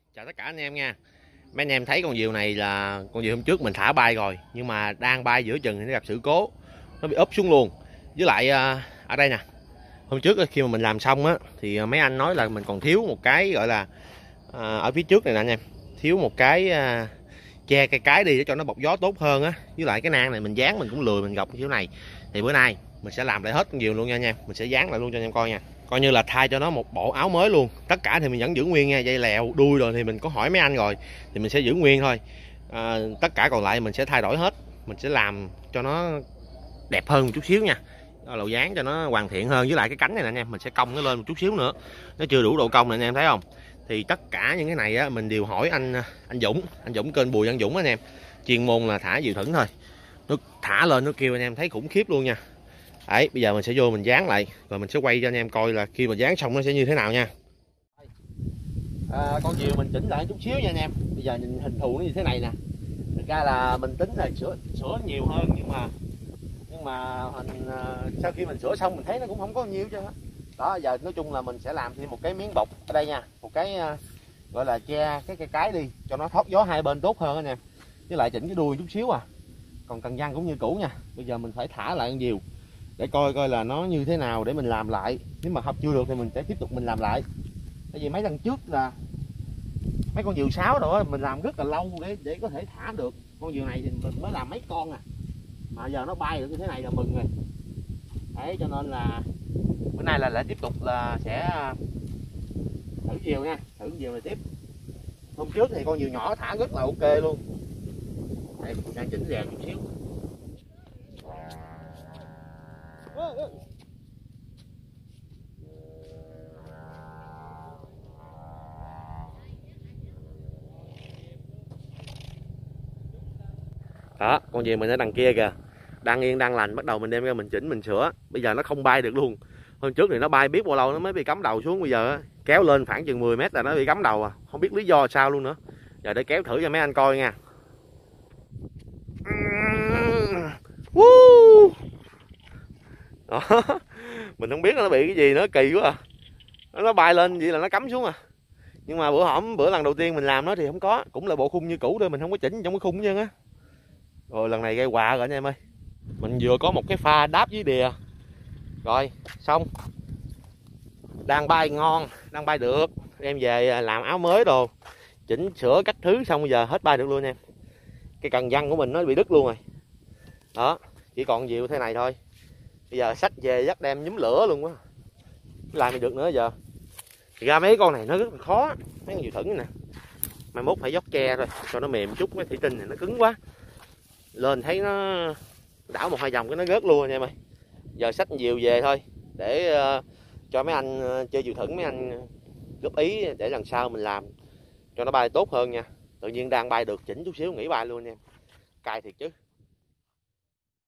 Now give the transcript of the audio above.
Chào tất cả anh em nha. Mấy anh em thấy con diều này là con diều hôm trước mình thả bay rồi, nhưng mà đang bay giữa chừng thì nó gặp sự cố, nó bị úp xuống luôn. Với lại ở đây nè, hôm trước khi mà mình làm xong á thì mấy anh nói là mình còn thiếu một cái gọi là ở phía trước này nè anh em, thiếu một cái che cái đi để cho nó bọc gió tốt hơn á. Với lại cái nang này mình dán mình cũng lười mình gọc kiểu này, thì bữa nay mình sẽ làm lại hết con diều luôn nha anh em. Mình sẽ dán lại luôn cho anh em coi nha, coi như là thay cho nó một bộ áo mới luôn. Tất cả thì mình vẫn giữ nguyên nha, dây lèo đuôi rồi thì mình có hỏi mấy anh rồi thì mình sẽ giữ nguyên thôi. Tất cả còn lại mình sẽ thay đổi hết, mình sẽ làm cho nó đẹp hơn một chút xíu nha, lầu dán cho nó hoàn thiện hơn. Với lại cái cánh này nè anh em, mình sẽ cong nó lên một chút xíu nữa, nó chưa đủ độ cong này anh em thấy không. Thì tất cả những cái này á mình đều hỏi anh Dũng kênh Bùi Văn Dũng anh em, chuyên môn là thả diều thửng thôi. Nó thả lên nó kêu anh em thấy khủng khiếp luôn nha. Đấy, bây giờ mình sẽ vô mình dán lại rồi mình sẽ quay cho anh em coi là khi mà dán xong nó sẽ như thế nào nha. Con diều mình chỉnh lại chút xíu nha anh em. Bây giờ nhìn hình thù nó như thế này nè. Thực ra là mình tính là sửa nhiều hơn, nhưng mà sau khi mình sửa xong mình thấy nó cũng không có nhiều chứ. Đó, giờ nói chung là mình sẽ làm thêm một cái miếng bọc ở đây nha, một cái gọi là che cái đi cho nó thoát gió hai bên tốt hơn anh em. Với lại chỉnh cái đuôi chút xíu à. Còn cần văng cũng như cũ nha. Bây giờ mình phải thả lại con diều để coi là nó như thế nào để mình làm lại. Nếu mà học chưa được thì mình sẽ tiếp tục mình làm lại. Tại vì mấy lần trước là mấy con diều sáo rồi mình làm rất là lâu để có thể thả được. Con diều này thì mình mới làm mấy con à, mà giờ nó bay được như thế này là mừng rồi. Đấy, cho nên là bữa nay là lại tiếp tục là sẽ thử diều nha, thử diều này tiếp. Hôm trước thì con diều nhỏ thả rất là ok luôn. Đây mình đang chỉnh rèn chút xíu. Đó, con diều mình ở đằng kia kìa, đang yên đang lành, bắt đầu mình đem ra mình chỉnh mình sửa. Bây giờ nó không bay được luôn. Hôm trước thì nó bay biết bao lâu nó mới bị cắm đầu xuống, bây giờ kéo lên khoảng chừng 10 mét là nó bị cắm đầu à, không biết lý do sao luôn nữa. Giờ để kéo thử cho mấy anh coi nha. Đó. Mình không biết nó bị cái gì nữa, kỳ quá à. Nó bay lên vậy là nó cắm xuống à. Nhưng mà bữa lần đầu tiên mình làm nó thì không có, cũng là bộ khung như cũ thôi, mình không có chỉnh trong cái khung chứ á. Rồi lần này gây quà rồi anh em ơi. Mình vừa có một cái pha đáp với đìa rồi xong, đang bay ngon, đang bay được, em về làm áo mới đồ, chỉnh sửa cách thứ xong bây giờ hết bay được luôn em. Cái cần văng của mình nó bị đứt luôn rồi. Đó, chỉ còn diều thế này thôi. Bây giờ xách về dắt đem nhúm lửa luôn quá, làm gì được nữa giờ. Thì ra mấy con này nó rất là khó, mấy con diều thửng nè, mai mốt phải dốc tre thôi cho nó mềm chút. Cái thủy tinh này nó cứng quá, lên thấy nó đảo một hai vòng cái nó rớt luôn anh em ơi. Giờ xách diều về thôi để cho mấy anh chơi diều thửng, mấy anh góp ý để lần sau mình làm cho nó bay tốt hơn nha. Tự nhiên đang bay được, chỉnh chút xíu nghỉ bay luôn nha em, cay thiệt chứ.